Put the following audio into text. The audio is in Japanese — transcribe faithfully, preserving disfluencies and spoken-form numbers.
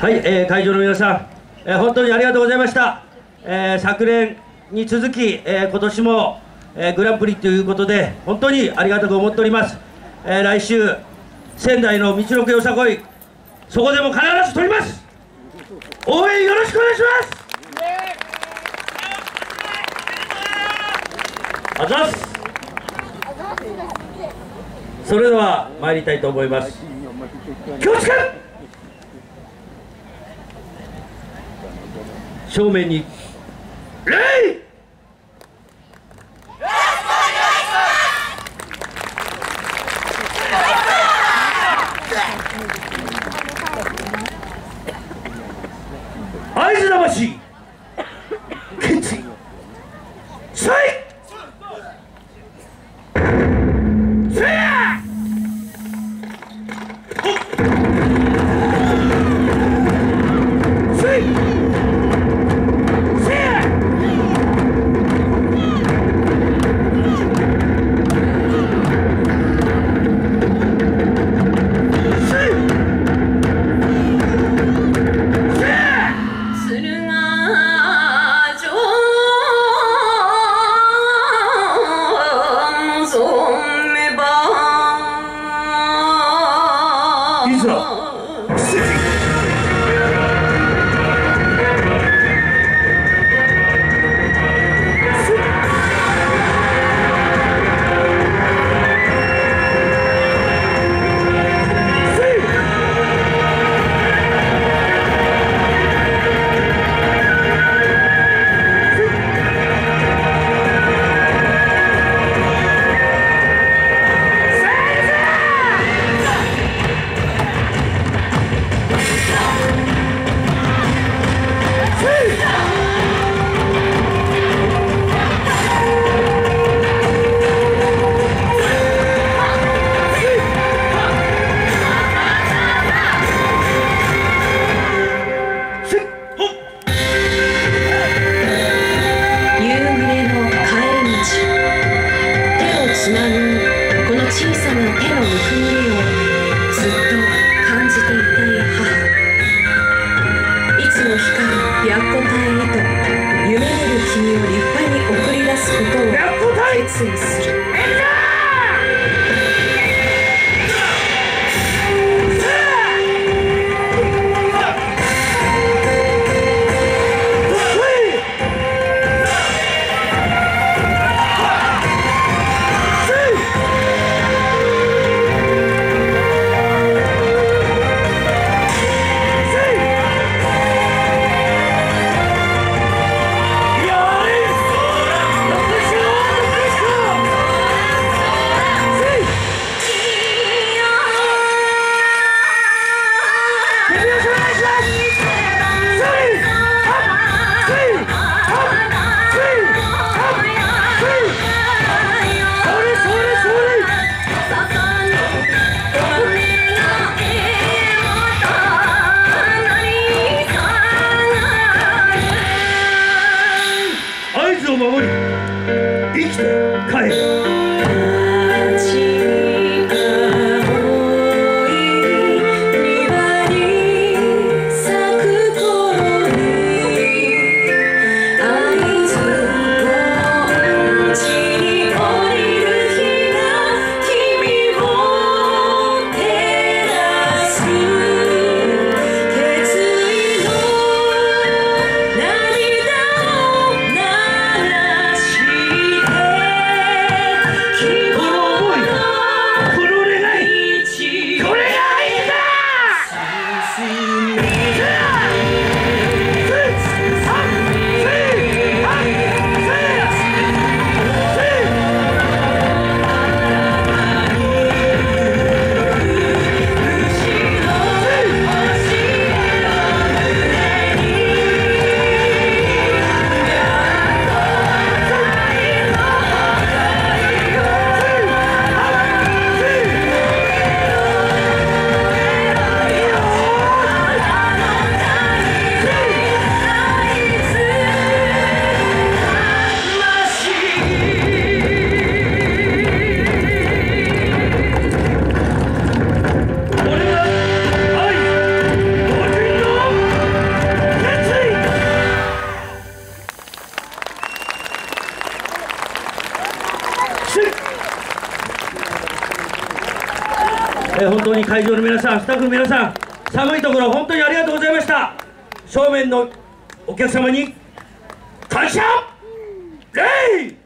はい、えー、会場の皆さん、えー、本当にありがとうございました。えー、昨年に続き、えー、今年も、えー、グランプリということで本当にありがたく思っております。えー、来週仙台の道のくよさこい、そこでも必ず取ります。応援よろしくお願いします。あざっす。それでは参りたいと思います。気をつける。正面に礼。会津魂決意せいせやせい決意する。守り生きて帰る。 えー、本当に会場の皆さん、スタッフの皆さん、寒いところ本当にありがとうございました。正面のお客様に感謝礼。